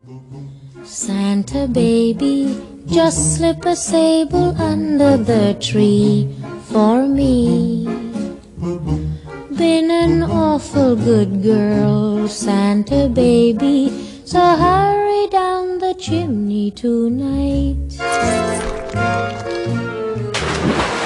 Santa baby, just slip a sable under the tree for me. Been an awful good girl, Santa baby, so hurry down the chimney tonight.